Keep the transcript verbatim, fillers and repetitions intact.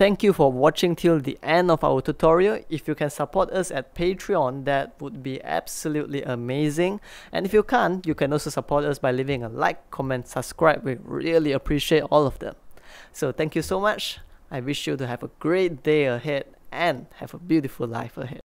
thank you for watching till the end of our tutorial. If you can support us at Patreon, that would be absolutely amazing. And if you can't, you can also support us by leaving a like, comment, subscribe. We really appreciate all of them. So thank you so much. I wish you to have a great day ahead and have a beautiful life ahead.